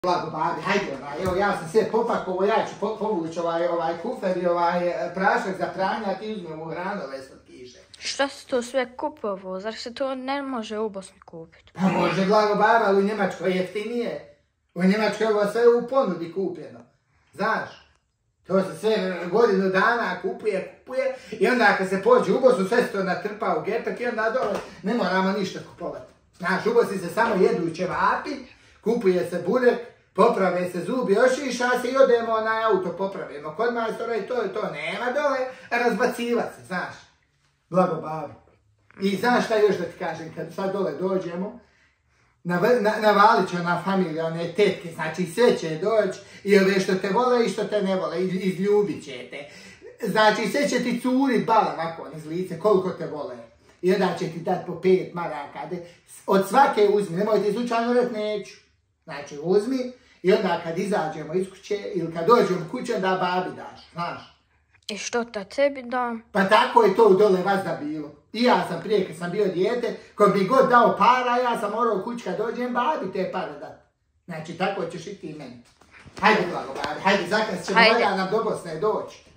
Blago, babi, hajde, evo ja sam sve popakovo, ja ću povući ovaj kufer i prašak za pranje, a ti uzmem u hranove slatkiše. Šta si to sve kupovao? Zar se to ne može u Bosni kupiti? Pa može, blago, baba, ali u Njemačkoj jeftinije. U Njemačkoj je ovo sve u ponudi kupljeno. Znaš? To se sve godinu dana kupuje i onda kad se pođe u Bosnu, sve se to natrpa u gepek i onda dole ne moramo ništa kupovati. Znaš, u Bosni se samo jedu ćevapi, kupuje se burek, poprave se zubi, ošiša se i odemo na auto popravimo. Kod majstora i to nema dole, razbaciva se, znaš. Blago babi. I znaš šta još da ti kažem, kad sad dole dođemo, navalit će ona familija, one tetke, znači sve će doći i ove što te vole i što te ne vole, izljubit će te. Znači sve će ti curit bala ovako iz lice, koliko te vole. I onda će ti dati po 5 maraka. Od svake uzmi, nemoj ti slučajno reći neću. Znači uzmi i onda kad izađemo iz kuće ili kad dođemo u kuće, onda babi daš, znaš. I što ta tebi dam? Pa tako je to u dole vazda bilo. I ja sam prije kad sam bio dijete, ko bi god dao para, ja sam morao u kući kad dođem babi te pare dati. Znači tako ćeš i ti meni. Hajde, blago babi, hajde, zakaz ćemo, valja nam do Bosne doći.